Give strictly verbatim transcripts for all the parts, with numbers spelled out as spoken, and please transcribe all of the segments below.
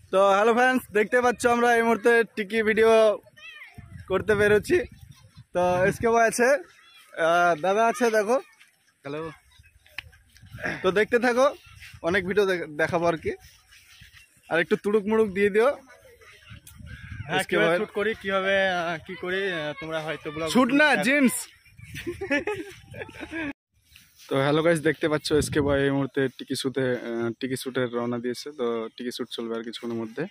তো hello friends, দেখতে পাচ্ছ আমরা এই মুহূর্তে টিকি ভিডিও করতে বেরোচ্ছি। তো এসকে ভাই আছে, দাদা আছে, দেখো। হ্যালো। তো দেখতে থাকো, অনেক ভিডিও দেখাবো আর কি। আর একটু তুড়ুক মুড়ুক দিয়ে দিও। হ্যাঁ, কিভাবে শুট করি, কিভাবে কি করি তোমরা হয়তো শুট না জিন্স। তো হ্যালো গাইস, দেখতে পাচ্ছ এসকে ভাই এই মুহূর্তে টিকি শুটে টিকি শুটের রওনা দিয়েছে। তো টিকি শুট চলবে আর কিছুক্ষণের মধ্যে।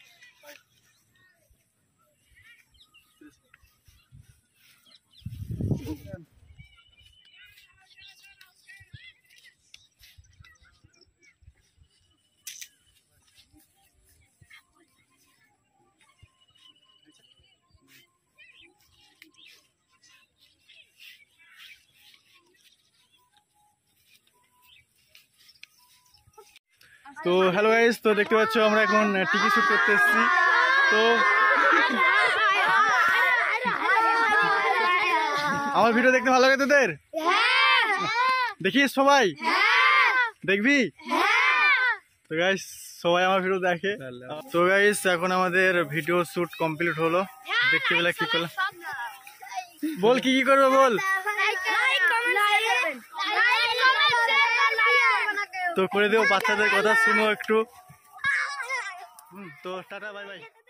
তো হ্যালো গাইস, তো দেখতে পাচ্ছ আমরা এখন টিকি শুট করতে এসেছি। তো আমার ভিডিও দেখতে ভালো লাগে তোদের? দেখিস সবাই? দেখবি? তো গাইস সবাই আমার ভিডিও দেখে। তো গাইস এখন আমাদের ভিডিও শুট কমপ্লিট হলো। দেখতে পেলে কি করলাম, বল কি কি করবে বল। তো করে দেবো, বাচ্চাদের কথা শুনো একটু। তো টাটা, বাই বাই।